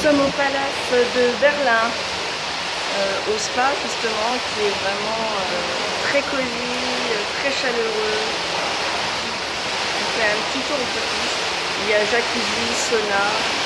sommes au Palace de Berlin, au spa justement, qui est vraiment très cosy, très chaleureux. On fait un petit tour de piste. Il y a jacuzzi, sauna.